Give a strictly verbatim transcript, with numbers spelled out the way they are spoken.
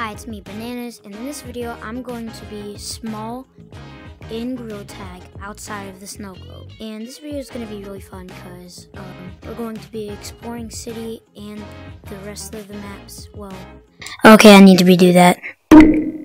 Hi, it's me, Bananas, and in this video, I'm going to be small in Gorilla Tag outside of the snow globe. And this video is going to be really fun because um, we're going to be exploring city and the rest of the maps. Well, okay, I need to redo that.